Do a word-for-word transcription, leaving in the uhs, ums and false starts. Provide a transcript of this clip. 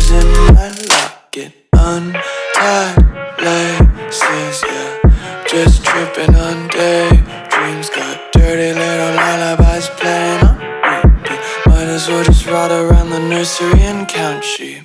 losing my locket, untied laces, yeah. Just tripping on daydreams, got dirty little lullabies playing on repeat. Might as well just ride around the nursery and count sheep.